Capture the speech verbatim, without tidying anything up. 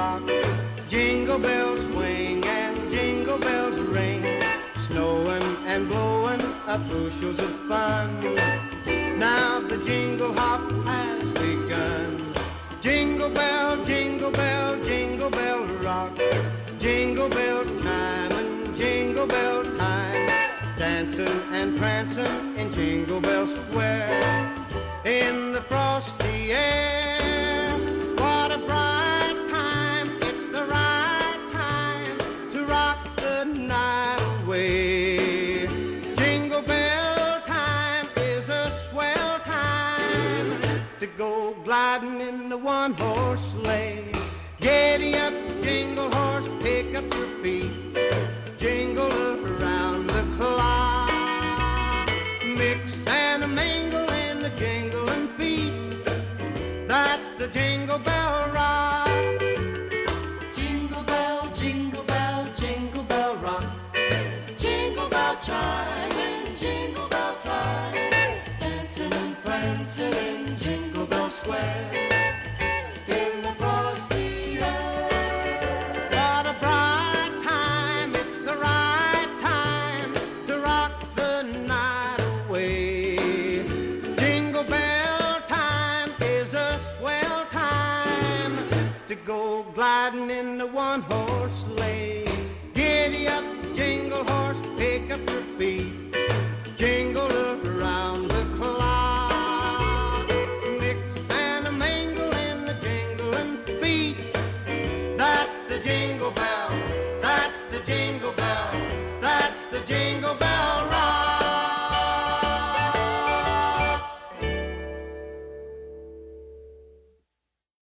rock. Jingle bells swing and jingle bells ring, snowing and blowing up bushels of fun. Now the jingle hop has begun. Jingle bell, jingle bell, jingle bell rock. Jingle bell time and jingle bell time, dancing and prancing in Jingle Bell Square. In the frosty air, what a bright time, it's the right time to rock the night away. Jingle bell time is a swell time to go gliding in the one-horse sleigh. Giddy up, jingle horse, pick up your feet, jingle around the clock. Mix and a mingle in the jingling feet, that's the Jingle Bell Rock. Jingle bell, jingle bell, jingle bell rock. Jingle bell chime and jingle bell time, dancing and prancing in Jingle Bell Square. In the frosty air, What a bright time, it's the right time to rock the night away. Jingle bell time is a swell time to go gliding in the one-horse sleigh. Giddy up, jingle horse, pick up your feet, jingle around the clock. Mix and a mingle in the jingling feet, that's the Jingle Bell, that's the Jingle Bell, that's the Jingle Bell Rock.